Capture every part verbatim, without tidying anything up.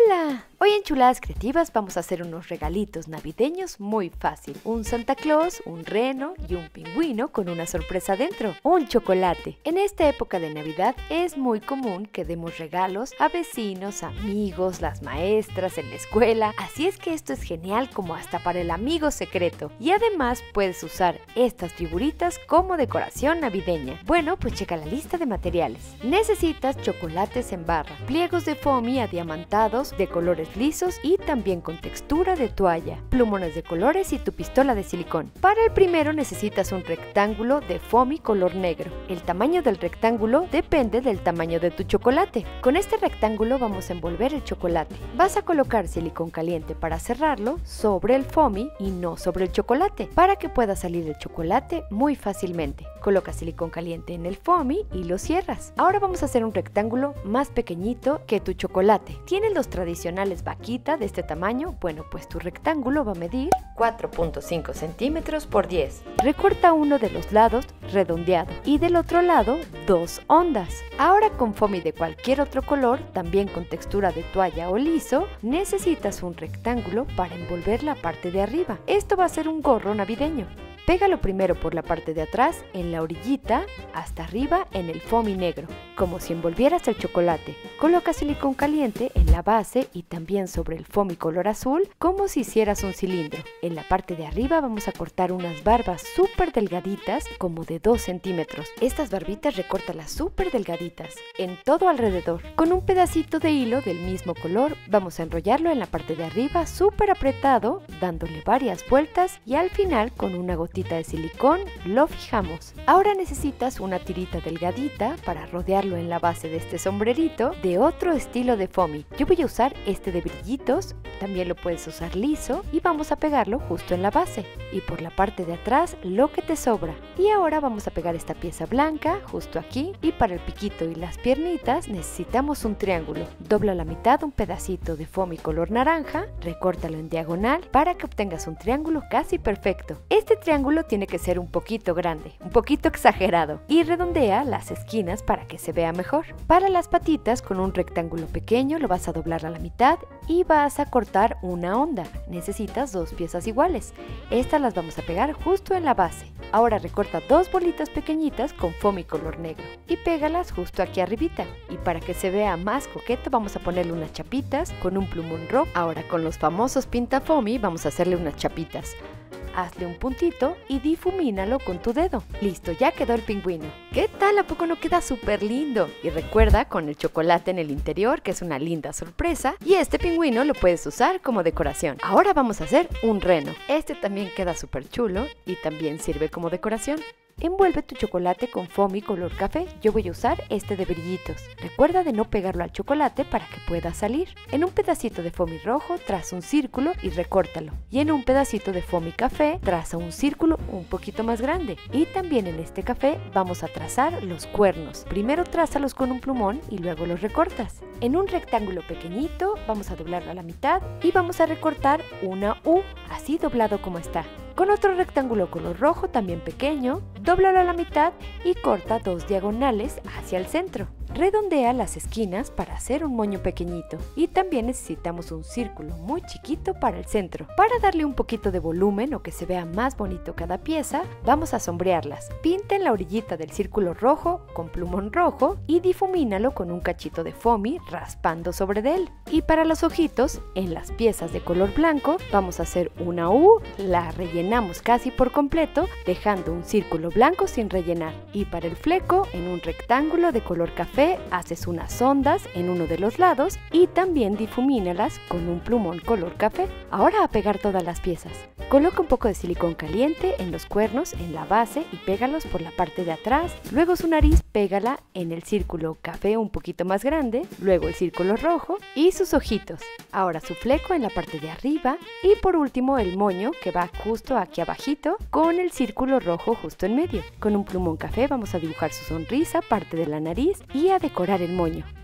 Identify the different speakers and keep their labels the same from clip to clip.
Speaker 1: ¡Hola! Hoy en Chuladas Creativas vamos a hacer unos regalitos navideños muy fácil. Un Santa Claus, un reno y un pingüino con una sorpresa dentro, un chocolate. En esta época de Navidad es muy común que demos regalos a vecinos, amigos, las maestras en la escuela. Así es que esto es genial como hasta para el amigo secreto. Y además puedes usar estas figuritas como decoración navideña. Bueno, pues checa la lista de materiales. Necesitas chocolates en barra, pliegos de foamy adiamantados de colores lisos y también con textura de toalla, plumones de colores y tu pistola de silicón. Para el primero necesitas un rectángulo de foamy color negro. El tamaño del rectángulo depende del tamaño de tu chocolate. Con este rectángulo vamos a envolver el chocolate. Vas a colocar silicón caliente para cerrarlo sobre el foamy y no sobre el chocolate, para que pueda salir el chocolate muy fácilmente. Coloca silicón caliente en el foamy y lo cierras. Ahora vamos a hacer un rectángulo más pequeñito que tu chocolate. ¿Tienes los tradicionales vaquita de este tamaño? Bueno, pues tu rectángulo va a medir cuatro punto cinco centímetros por diez. Recorta uno de los lados redondeado y del otro lado dos ondas. Ahora con foamy de cualquier otro color, también con textura de toalla o liso, necesitas un rectángulo para envolver la parte de arriba. Esto va a ser un gorro navideño. Pégalo primero por la parte de atrás, en la orillita, hasta arriba en el foamy negro, como si envolvieras el chocolate. Coloca silicón caliente en la base y también sobre el foamy color azul, como si hicieras un cilindro. En la parte de arriba vamos a cortar unas barbas súper delgaditas, como de dos centímetros. Estas barbitas recórtalas súper delgaditas, en todo alrededor. Con un pedacito de hilo del mismo color, vamos a enrollarlo en la parte de arriba súper apretado, dándole varias vueltas y al final con una gotita de silicón lo fijamos. Ahora necesitas una tirita delgadita para rodearlo en la base de este sombrerito de otro estilo de foamy. Yo voy a usar este de brillitos, también lo puedes usar liso y vamos a pegarlo justo en la base y por la parte de atrás lo que te sobra. Y ahora vamos a pegar esta pieza blanca justo aquí y para el piquito y las piernitas necesitamos un triángulo. Dobla a la mitad un pedacito de foamy color naranja, recórtalo en diagonal para que obtengas un triángulo casi perfecto. Este triángulo tiene que ser un poquito grande, un poquito exagerado y redondea las esquinas para que se vea mejor. Para las patitas con un rectángulo pequeño lo vas a doblar a la mitad y vas a cortar una onda. Necesitas dos piezas iguales. Estas las vamos a pegar justo en la base. Ahora recorta dos bolitas pequeñitas con foamy color negro y pégalas justo aquí arribita. Y para que se vea más coqueto vamos a ponerle unas chapitas con un plumón rojo. Ahora con los famosos pinta foamy vamos a hacerle unas chapitas. Hazle un puntito y difumínalo con tu dedo. Listo, ya quedó el pingüino. ¿Qué tal? ¿A poco no queda súper lindo? Y recuerda, con el chocolate en el interior, que es una linda sorpresa, y este pingüino lo puedes usar como decoración. Ahora vamos a hacer un reno. Este también queda súper chulo y también sirve como decoración. Envuelve tu chocolate con foamy color café. Yo voy a usar este de brillitos. Recuerda de no pegarlo al chocolate para que pueda salir. En un pedacito de foamy rojo traza un círculo y recórtalo. Y en un pedacito de foamy café traza un círculo un poquito más grande. Y también en este café vamos a trazar los cuernos. Primero trázalos con un plumón y luego los recortas. En un rectángulo pequeñito vamos a doblarlo a la mitad y vamos a recortar una U, así doblado como está. Con otro rectángulo color rojo también pequeño, dóblalo a la mitad y corta dos diagonales hacia el centro. Redondea las esquinas para hacer un moño pequeñito y también necesitamos un círculo muy chiquito para el centro. Para darle un poquito de volumen o que se vea más bonito cada pieza, vamos a sombrearlas. Pinta en la orillita del círculo rojo con plumón rojo y difumínalo con un cachito de foamy raspando sobre de él. Y para los ojitos, en las piezas de color blanco, vamos a hacer una U, la rellenamos casi por completo, dejando un círculo blanco sin rellenar. Y para el fleco, en un rectángulo de color café, haces unas ondas en uno de los lados y también difumínalas con un plumón color café. Ahora a pegar todas las piezas. Coloca un poco de silicón caliente en los cuernos, en la base y pégalos por la parte de atrás. Luego su nariz, pégala en el círculo café un poquito más grande, luego el círculo rojo y sus ojitos. Ahora su fleco en la parte de arriba y por último el moño que va justo aquí abajito con el círculo rojo justo en medio. Con un plumón café vamos a dibujar su sonrisa, parte de la nariz y a decorar el moño.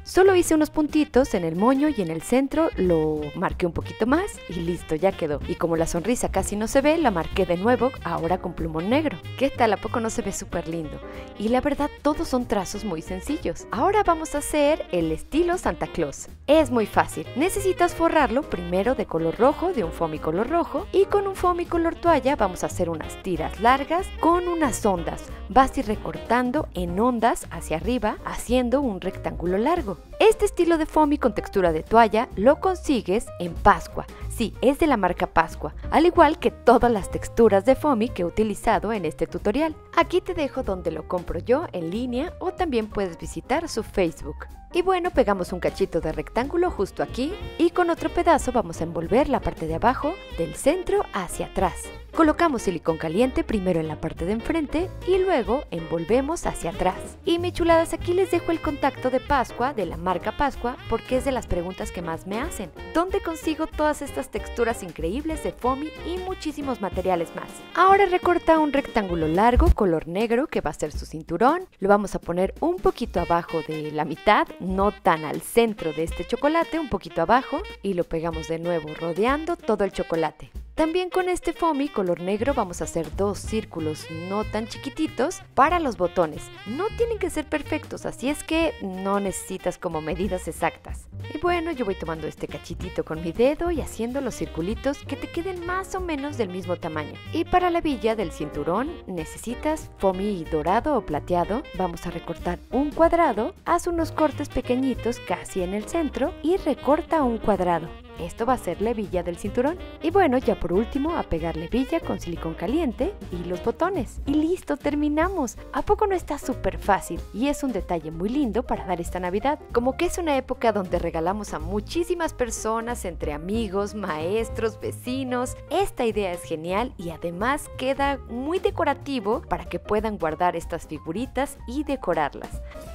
Speaker 1: Solo hice unos puntitos en el moño y en el centro lo marqué un poquito más y listo, ya quedó. Y como la sonrisa casi no se ve, la marqué de nuevo, ahora con plumón negro. ¿Qué tal? ¿A poco no se ve súper lindo? Y la verdad, todos son trazos muy sencillos. Ahora vamos a hacer el estilo Santa Claus. Es muy fácil. Necesitas forrarlo primero de color rojo, de un foamy color rojo, y con un foamy color toalla vamos a hacer unas tiras largas con unas ondas. Vas a ir recortando en ondas hacia arriba, haciendo un rectángulo largo. Este estilo de foamy con textura de toalla lo consigues en Pascua. Sí, es de la marca Pascua, al igual que todas las texturas de foamy que he utilizado en este tutorial. Aquí te dejo donde lo compro yo en línea o también puedes visitar su Facebook. Y bueno, pegamos un cachito de rectángulo justo aquí y con otro pedazo vamos a envolver la parte de abajo del centro hacia atrás. Colocamos silicón caliente primero en la parte de enfrente y luego envolvemos hacia atrás. Y mis chuladas, aquí les dejo el contacto de Pascua, de la marca Pascua, porque es de las preguntas que más me hacen. ¿Dónde consigo todas estas texturas increíbles de foamy y muchísimos materiales más? Ahora recorta un rectángulo largo color negro que va a ser su cinturón. Lo vamos a poner un poquito abajo de la mitad, no tan al centro de este chocolate, un poquito abajo, y lo pegamos de nuevo rodeando todo el chocolate. También con este foamy color negro vamos a hacer dos círculos no tan chiquititos para los botones. No tienen que ser perfectos, así es que no necesitas como medidas exactas. Y bueno, yo voy tomando este cachitito con mi dedo y haciendo los circulitos que te queden más o menos del mismo tamaño. Y para la villa del cinturón necesitas foamy dorado o plateado. Vamos a recortar un cuadrado, haz unos cortes pequeñitos casi en el centro y recorta un cuadrado. Esto va a ser la hebilla del cinturón. Y bueno, ya por último, a pegarle hebilla con silicón caliente y los botones. Y listo, terminamos. ¿A poco no está súper fácil? Y es un detalle muy lindo para dar esta Navidad. Como que es una época donde regalamos a muchísimas personas, entre amigos, maestros, vecinos. Esta idea es genial y además queda muy decorativo para que puedan guardar estas figuritas y decorarlas.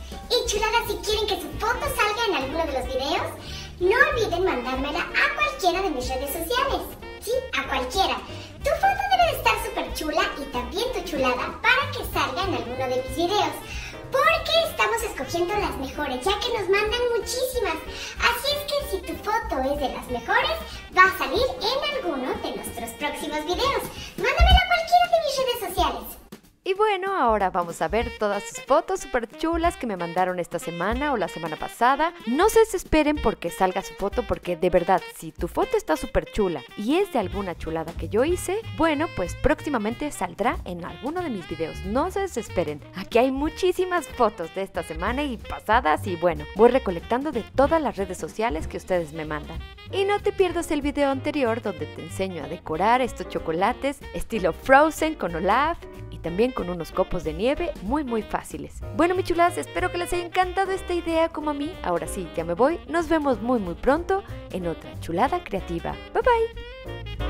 Speaker 2: Y chuladas, si quieren que su foto salga en alguno de los videos, no olviden mandármela a cualquiera de mis redes sociales. Sí, a cualquiera. Tu foto debe de estar súper chula y también tu chulada para que salga en alguno de mis videos. Porque estamos escogiendo las mejores, ya que nos mandan muchísimas. Así es que si tu foto es de las mejores, va a salir en alguno de nuestros próximos videos. Mándamela a cualquiera de mis redes sociales.
Speaker 1: Y bueno, ahora vamos a ver todas sus fotos súper chulas que me mandaron esta semana o la semana pasada. No se desesperen porque salga su foto, porque de verdad, si tu foto está súper chula y es de alguna chulada que yo hice, bueno, pues próximamente saldrá en alguno de mis videos. No se desesperen. Aquí hay muchísimas fotos de esta semana y pasadas y bueno, voy recolectando de todas las redes sociales que ustedes me mandan. Y no te pierdas el video anterior donde te enseño a decorar estos chocolates estilo Frozen con Olaf y también con unos copos de nieve muy muy fáciles. Bueno, mis chulas, espero que les haya encantado esta idea como a mí. Ahora sí, ya me voy. Nos vemos muy muy pronto en otra chulada creativa. Bye bye.